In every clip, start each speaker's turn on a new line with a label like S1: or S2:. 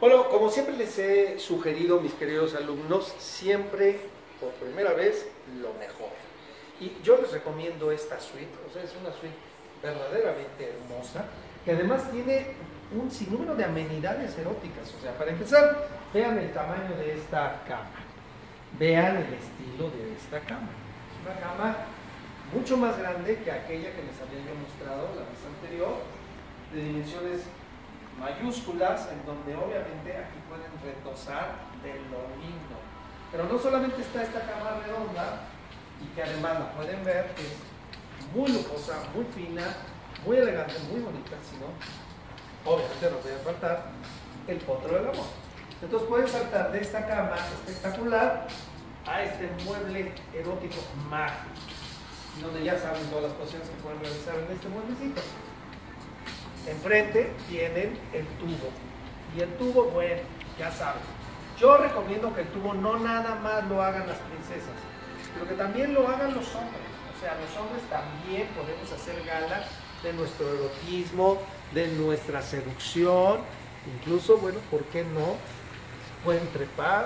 S1: Bueno, como siempre les he sugerido, mis queridos alumnos, siempre, por primera vez, lo mejor. Y yo les recomiendo esta suite, o sea, es una suite verdaderamente hermosa, que además tiene un sinnúmero de amenidades eróticas. O sea, para empezar, vean el tamaño de esta cama, vean el estilo de esta cama. Es una cama mucho más grande que aquella que les había yo mostrado la vez anterior, de dimensiones mayúsculas, en donde obviamente aquí pueden retosar de lo lindo. Pero no solamente está esta cama redonda, y que además la pueden ver, que es muy lujosa, muy fina, muy elegante, muy bonita, sino obviamente no puede faltar el potro del amor. Entonces pueden saltar de esta cama espectacular a este mueble erótico mágico, donde ya saben todas las posiciones que pueden realizar en este mueblecito. Enfrente tienen el tubo, y el tubo, bueno, ya saben, yo recomiendo que el tubo no nada más lo hagan las princesas, pero que también lo hagan los hombres. O sea, los hombres también podemos hacer gala de nuestro erotismo, de nuestra seducción, incluso, bueno, ¿por qué no? Pueden trepar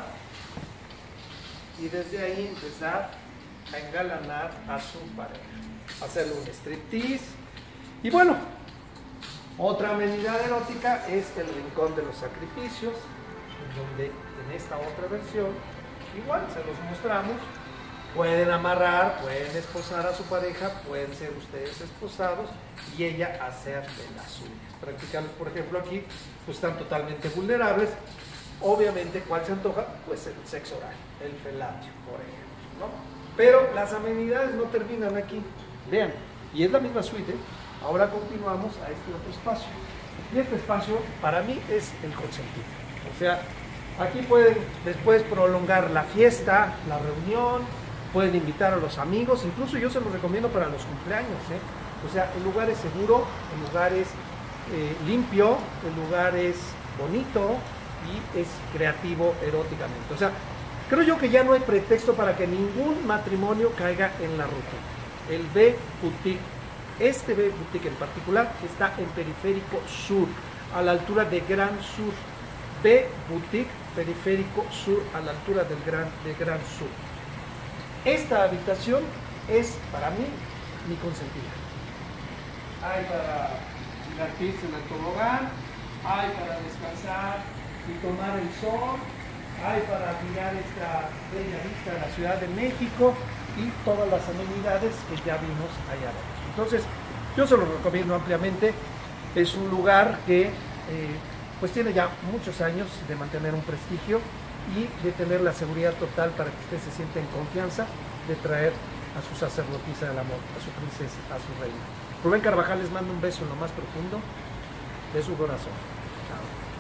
S1: y desde ahí empezar a engalanar a su pareja, hacerle un striptease. Y bueno, otra amenidad erótica es el rincón de los sacrificios, en donde en esta otra versión, igual se los mostramos, pueden amarrar, pueden esposar a su pareja, pueden ser ustedes esposados y ella hacer de las suyas. Practicarlos, por ejemplo, aquí, pues están totalmente vulnerables. Obviamente, ¿cuál se antoja? Pues el sexo oral, el felatio, por ejemplo, ¿no? Pero las amenidades no terminan aquí. Vean, y es la misma suite, ¿eh? Ahora continuamos a este otro espacio. Y este espacio, para mí, es el consentido. O sea, aquí pueden después prolongar la fiesta, la reunión, pueden invitar a los amigos, incluso yo se los recomiendo para los cumpleaños, ¿eh? O sea, el lugar es seguro, el lugar es limpio, el lugar es bonito y es creativo eróticamente. O sea, creo yo que ya no hay pretexto para que ningún matrimonio caiga en la ruta. El B Boutique, este B Boutique en particular, está en Periférico Sur, a la altura de Gran Sur. B Boutique, Periférico Sur, a la altura del Gran Sur. Esta habitación es, para mí, mi consentida. Hay para divertirse en el tobogán, hay para descansar y tomar el sol, hay para mirar esta bella vista de la Ciudad de México y todas las amenidades que ya vimos allá abajo. Entonces, yo se lo recomiendo ampliamente. Es un lugar que pues tiene ya muchos años de mantener un prestigio y de tener la seguridad total para que usted se sienta en confianza de traer a su sacerdotisa del amor, a su princesa, a su reina. Rubén Carvajal les manda un beso en lo más profundo de su corazón. Chao.